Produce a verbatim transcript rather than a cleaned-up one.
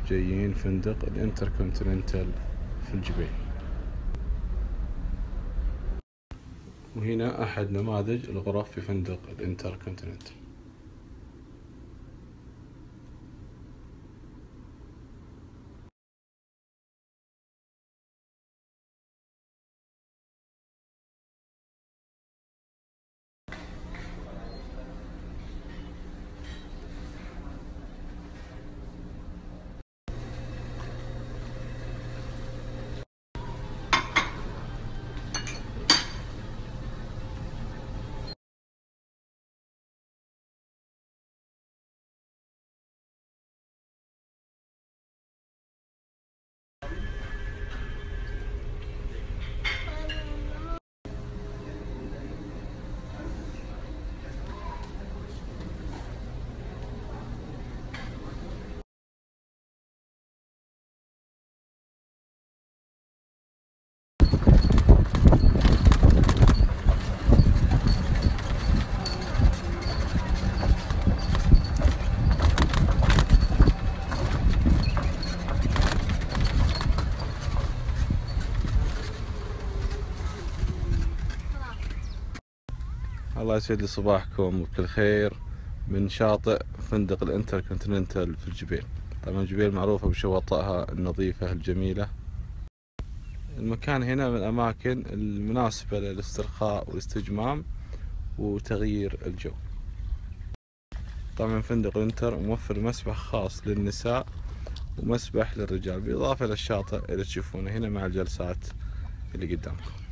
جايين فندق الانتركونتيننتال في الجبيل. وهنا أحد نماذج الغرف في فندق الانتركونتيننتال. الله يسعد لي صباحكم بكل خير من شاطئ فندق الانتركونتيننتال في الجبيل. طبعا الجبيل معروفة بشواطئها النظيفة الجميلة. المكان هنا من الأماكن المناسبة للاسترخاء والاستجمام وتغيير الجو. طبعا فندق الانتر موفر مسبح خاص للنساء ومسبح للرجال، بالإضافة للشاطئ اللي تشوفونه هنا مع الجلسات اللي قدامكم.